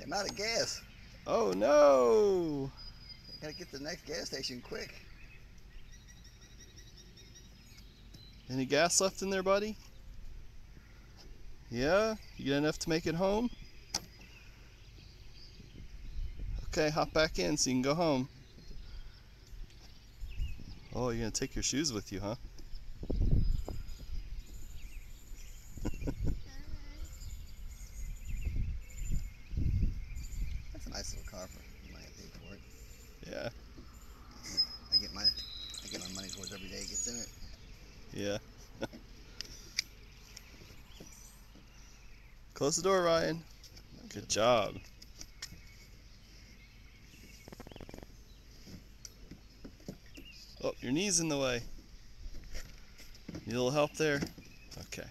I'm out of gas. Oh no! Gotta get to the next gas station quick. Any gas left in there, buddy? Yeah? You got enough to make it home? Okay, hop back in so you can go home. Oh, you're gonna take your shoes with you, huh? That's a nice little car for the money I paid for it. Yeah, I get my money's worth every day it gets in it. yeah. Close the door, Ryan. Good job. Oh, your knee's in the way. Need a little help there? Okay.